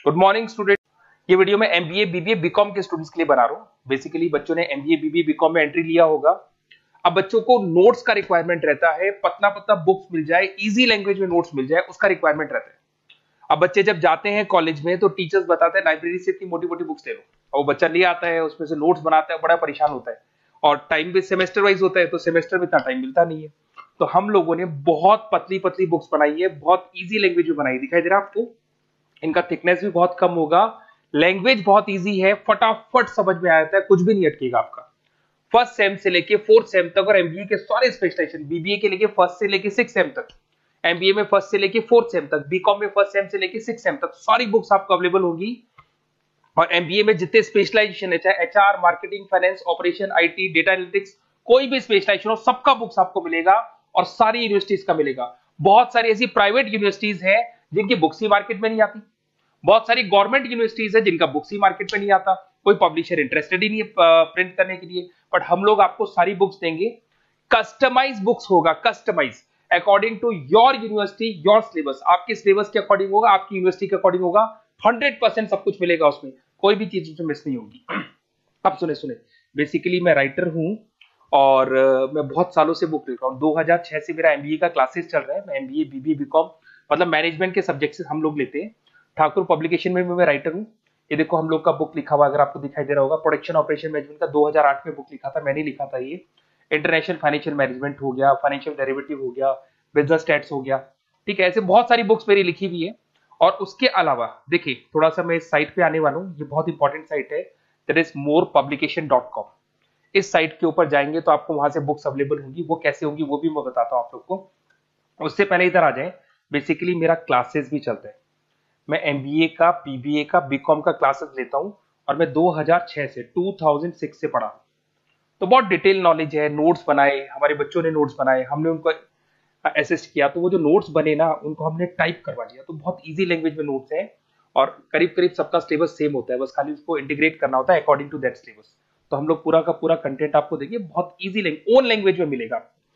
Good morning student. ये video मैं MBA BBA BCom के स्टूडेंट्स के लिए बना रहा हूँ। बेसिकली बच्चों ने एमबीए बीबीए बीकॉम में एंट्री लिया होगा। अब बच्चों को नोट्स का रिक्वायरमेंट रहता है, पतला पतला बुक्स मिल जाए, इजी लैंग्वेज में नोट्स मिल जाए, उसका रिक्वायरमेंट रहता है। अब बच्चे जब जाते हैं कॉलेज में तो टीचर्स बताते हैं लाइब्रेरी से इतनी मोटी मोटी बुक्स ले लो, और वो बच्चा ले आता है, उसमें से नोट्स बनाता है, बड़ा परेशान होता है। और टाइम भी सेमेस्टर वाइज होता है, तो सेमेस्टर में इतना टाइम मिलता नहीं है। तो हम लोगों ने बहुत पतली पतली बुक्स बनाई है, बहुत इजी लैंग्वेज में बनाई। दिखाई दे रहा है आपको? इनका थिकनेस भी बहुत कम होगा, लैंग्वेज बहुत इजी है, फटाफट समझ में आ जाता है, कुछ भी नहीं अटकेगा आपका। फर्स्ट सेम से लेके फोर्थ सेम तक, और एमबीए के सारे स्पेशलाइजेशन, बीबीए के लेके फर्स्ट से लेके सिक्स सेम तक, एमबीए में फर्स्ट से लेके फोर्थ सेम तक, बीकॉम में फर्स्ट सेम से लेके सिक्स सेम तक, सारी बुक्स आपको अवेलेबल होगी। और एमबीए में जितने स्पेशलाइजेशन है, चाहे HR, marketing, finance, operation, IT, data analytics, कोई भी स्पेशलाइजेशन हो, सबका बुक्स आपको मिलेगा और सारी यूनिवर्सिटीज का मिलेगा। बहुत सारी ऐसी प्राइवेट यूनिवर्सिटीज हैं जिनकी बुक्स ही मार्केट में नहीं आती, बहुत सारी गवर्नमेंट यूनिवर्सिटीज है जिनका बुक्स ही मार्केट में नहीं आता, कोई पब्लिशर इंटरेस्टेड ही नहीं है प्रिंट करने के लिए। बट हम लोग आपको सारी बुक्स देंगे, कस्टमाइज बुक्स होगा, customise according to your university, your syllabus, आपके सिलेबस के अकॉर्डिंग होगा, आपकी यूनिवर्सिटी के अकॉर्डिंग होगा। 100% सब कुछ मिलेगा उसमें, कोई भी चीज उसमें मिस नहीं होगी। अब सुने, बेसिकली मैं राइटर हूं और मैं बहुत सालों से बुक लिख रहा हूँ। 2006 से मेरा एमबीए का क्लासेस चल रहा है। मैं एमबीए बीबीए बीकॉम मतलब मैनेजमेंट के सब्जेक्ट से हम लोग लेते हैं। ठाकुर पब्लिकेशन में भी मैं राइटर हूँ। ये देखो हम लोग का बुक लिखा हुआ, अगर आपको दिखाई दे रहा होगा, प्रोडक्शन ऑपरेशन मैनेजमेंट का 2008 में बुक लिखा था, मैंने लिखा था। ये इंटरनेशनल फाइनेंशियल मैनेजमेंट हो गया, फाइनेंशियल डेरिवेटिव हो गया, बिजनेस स्टैट्स हो गया, ठीक है। ऐसे बहुत सारी बुक्स मेरी लिखी हुई है। और उसके अलावा देखिए, थोड़ा सा मैं इस साइट पे आने वाला हूँ, ये बहुत इंपॉर्टेंट साइट है, दैट इज morepublication.com। इस साइट के ऊपर जाएंगे तो आपको वहां से बुक्स अवेलेबल होंगी। वो कैसे होंगी वो भी मैं बताता हूँ आप लोग को। उससे पहले इधर आ जाए, बेसिकली मेरा क्लासेस भी चलता है। मैं एमबीए का, बीबीए का, बीकॉम का क्लासेस लेता हूं और मैं 2006 से पढ़ा हूं, तो बहुत डिटेल नॉलेज है। नोट्स बनाए, हमारे बच्चों ने नोट्स बनाए, हमने उनको असिस्ट किया, तो वो जो नोट्स बने ना, उनको हमने टाइप करवा दिया। तो बहुत इजी लैंग्वेज में नोट्स हैं और करीब करीब सबका सिलेबस सेम होता है, बस खाली उसको इंटीग्रेट करना होता है अकॉर्डिंग टू दैट सिलेबस। तो हम लोग पूरा का पूरा कंटेंट आपको देंगे, बहुत इजी ओन लैंग्वेज में मिलेगा।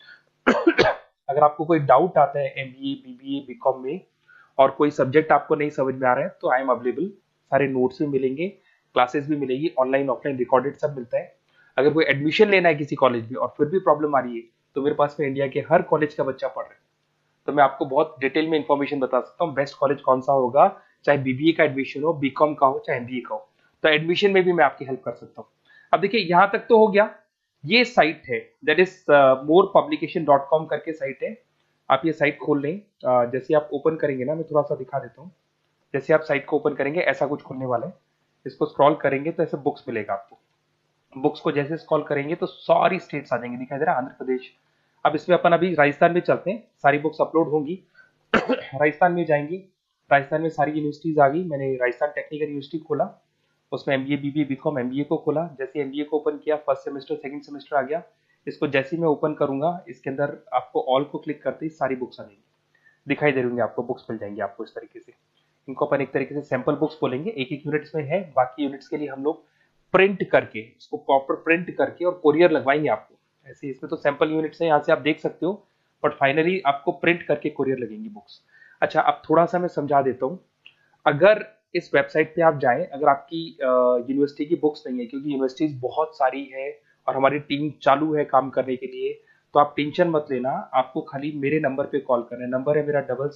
अगर आपको कोई डाउट आता है एमबीए बीबीए बीकॉम में और कोई सब्जेक्ट आपको नहीं समझ में आ रहा है, तो आई एम अवेलेबल। सारे नोट्स भी मिलेंगे, क्लासेस भी मिलेगी, ऑनलाइन ऑफलाइन रिकॉर्डेड सब मिलता है। अगर कोई एडमिशन लेना है किसी कॉलेज में और फिर भी प्रॉब्लम आ रही है, तो मेरे पास में इंडिया के हर कॉलेज का बच्चा पढ़ रहा है, तो मैं आपको बहुत डिटेल में इंफॉर्मेशन बता सकता हूँ बेस्ट कॉलेज कौन सा होगा, चाहे बीबीए का एडमिशन हो, बीकॉम का हो, चाहे एमबीए का हो। तो एडमिशन में भी मैं आपकी हेल्प कर सकता हूँ। अब देखिए, यहां तक तो हो गया। ये साइट है, दैट इज morepublication.com करके साइट है। आप ये साइट खोल लें। जैसे आप ओपन करेंगे ना, मैं थोड़ा सा दिखा देता हूँ। जैसे आप साइट को ओपन करेंगे, ऐसा कुछ खुलने वाला है। इसको स्क्रॉल करेंगे तो ऐसे बुक्स मिलेगा आपको। बुक्स को जैसे स्क्रॉल करेंगे तो सारी स्टेट्स आ जाएंगी। दिखाई दे रहा है? आंध्र प्रदेश। अब इसमें अपन अभी राजस्थान में चलते हैं, सारी बुक्स अपलोड होंगी। राजस्थान में जाएंगी, राजस्थान में सारी यूनिवर्सिटीज आ गई। मैंने राजस्थान टेक्निकल यूनिवर्सिटी खोला, उसमें एमबीए बीबीए बीकॉम एमबीए को खोला। जैसे एमबीए को ओपन किया, फर्स्ट सेमेस्टर सेकंड सेमेस्टर आ गया। इसको जैसे मैं ओपन करूंगा, इसके अंदर आपको ऑल को क्लिक करते ही सारी बुक्स आ जाएंगी। दिखाई दे रही होंगी आपको, बुक्स मिल जाएंगी आपको इस तरीके से। इनको अपन एक तरीके से सैंपल बुक्स बोलेंगे, एक एक यूनिट्स में है। बाकी यूनिट्स के लिए हम लोग प्रिंट करके, इसको प्रॉपर प्रिंट करके और कोरियर लगवाएंगे आपको। ऐसे इसमें तो सैंपल यूनिट्स है, यहाँ से आप देख सकते हो, बट फाइनली आपको प्रिंट करके कोरियर लगेंगी बुक्स। अच्छा, अब थोड़ा सा मैं समझा देता हूँ। अगर इस वेबसाइट पे आप जाएं, अगर आपकी यूनिवर्सिटी की बुक्स नहीं है, क्योंकि यूनिवर्सिटीज बहुत सारी है और हमारी टीम चालू है काम करने के लिए, तो आप टेंशन मत लेना। आपको खाली मेरे नंबर पे कॉल करना है। नंबर है मेरा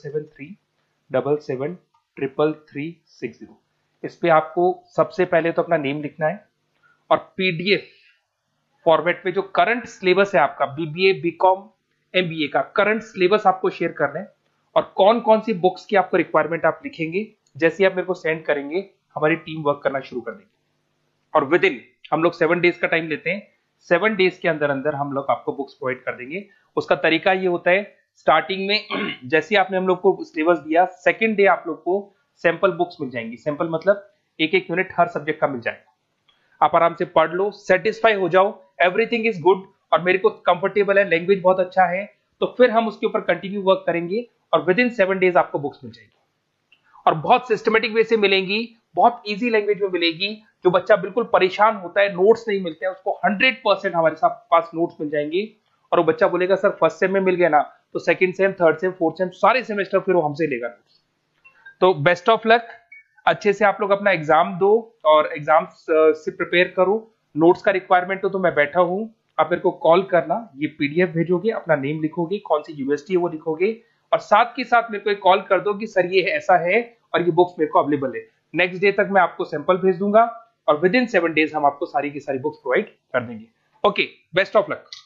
7737733360। इस पे आपको सबसे पहले तो अपना नेम लिखना है और पीडीएफ फॉर्मेट में जो करंट सिलेबस है आपका, बीबीए बीकॉम एमबीए का करंट सिलेबस आपको शेयर करना है। और कौन कौन सी बुक्स की आपको रिक्वायरमेंट आप लिखेंगे, जैसे आप मेरे को सेंड करेंगे, हमारी टीम वर्क करना शुरू कर देगी। और विद इन, हम लोग 7 डेज का टाइम लेते हैं, 7 डेज के अंदर अंदर हम लोग आपको बुक्स प्रोवाइड कर देंगे। उसका तरीका ये होता है, स्टार्टिंग में जैसे आपने हम लोग को सिलेबस दिया, सेकंड डे आप लोग को सैंपल बुक्स मिल जाएंगी। सैंपल मतलब एक एक यूनिट हर सब्जेक्ट का मिल जाएगा। आप आराम से पढ़ लो, सेटिस्फाई हो जाओ, एवरीथिंग इज गुड और मेरे को कंफर्टेबल है, लैंग्वेज बहुत अच्छा है, तो फिर हम उसके ऊपर कंटिन्यू वर्क करेंगे और विद इन 7 डेज आपको बुक्स मिल जाएगी। और बहुत सिस्टमेटिक वे से मिलेंगी, बहुत इजी लैंग्वेज में मिलेगी। जो बच्चा बिल्कुल परेशान होता है, नोट्स नहीं मिलते हैं, उसको 100% हमारे साथ पास नोट्स मिल जाएंगे। और वो बच्चा बोलेगा सर फर्स्ट सेम में मिल गया ना, तो second sem, third sem, fourth sem, सारे सेमेस्टर फिर वो हमसे लेगा नोट्स। तो बेस्ट ऑफ लक। अच्छे से आप लोग अपना एग्जाम दो और एग्जाम से प्रिपेयर करो। नोट्स का रिक्वायरमेंट तो मैं बैठा हूँ, आप मेरे को कॉल करना, ये पीडीएफ भेजोगे, अपना नेम लिखोगे, कौन सी यूनिवर्सिटी है वो लिखोगे, और साथ के साथ मेरे को एक कॉल कर दो कि सर ये ऐसा है और ये बुक्स मेरे को अवेलेबल है। नेक्स्ट डे तक मैं आपको सैंपल भेज दूंगा और विद इन 7 डेज हम आपको सारी की सारी बुक्स प्रोवाइड कर देंगे। Okay, best of luck.